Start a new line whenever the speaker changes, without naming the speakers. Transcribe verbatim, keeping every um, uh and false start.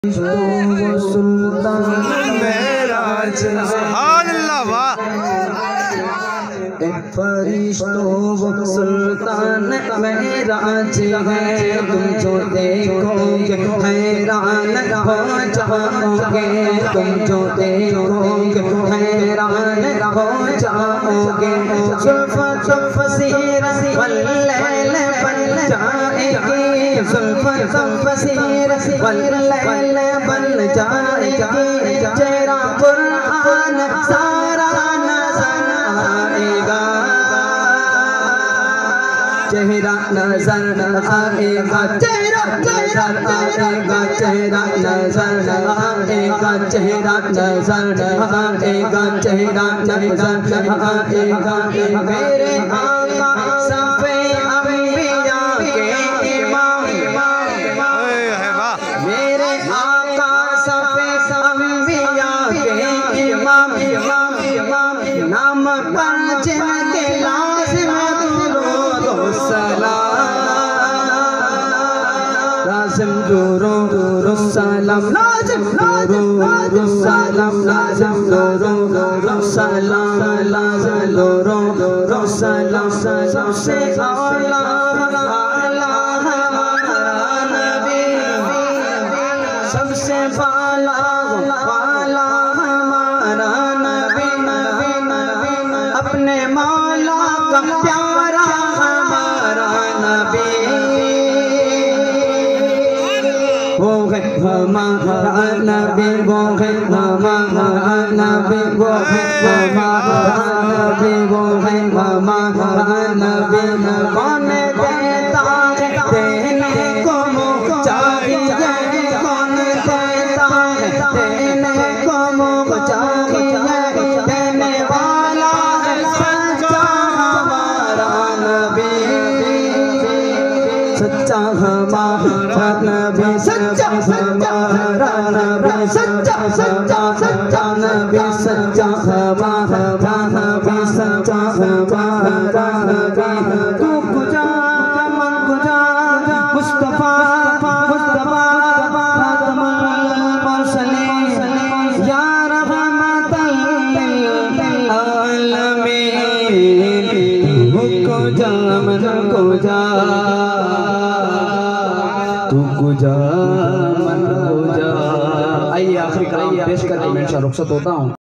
वो सुल्तान मेराज सुभान अल्लाह वाह। फरिश्तों वो सुल्तान मेराज है, तुम जो देखोगे हैरान हो जाओगे, तुम जो देखोगे हैरान हो जाओगे। जुल्फ़ जुल्फ़ सीर वल्लैल बन जाएगी, जुल्फ़ जुल्फ़ सीर वल्लैल बन जाएगी। चेहरा कुरान सारा नज़र आएगा, चेहरा नजर आएगा, चेहरा नजर आएगा, चेहरा नजर आएगा, चेहरा नजर आएगा, चेहरा नजर आएगा। मेरे आका सफ़े अंबिया के इमाम, मेरे आका सफ़े अंबिया के इमाम, नाम पर जिनके लाज़िम दुरूद सलाम, लाज़िम दुरूद सलाम, लाज़िम दुरूद सलाम, लाज़िम दुरूद सलाम, लाज़िम दुरूद सलाम। सबसे आला आला हमारा नबी, सबसे बाला बाला हमारा नबी, अपने मौला का प्यारा हमारा नबी। वो है हमारा नबी, वो है हमारा नबी, वो है हमारा नबी, वो है हमारा नबी। कौन देता है देने को मुँह चाहिए, कौन देता है देने को मुँह चाहिए। देने वाला है सच्चा हमारा नबी, सच्चा हमारा नबी, सच्चा हमारा नबी, सच्चा सच्चा सच्चा नबी, सच्चा हमारा नबी, सच्चा हमारा नबी। तू गुजा मन गुजा मुस्तफा मुस्तफा खातमुल मुरसलीन या रहमतल लिल आलमीन। मुझको जा मन को जा, तू गुजा मन को जा। आइए आखिरी कलाम पेश करके मैं रुखसत होता हूँ।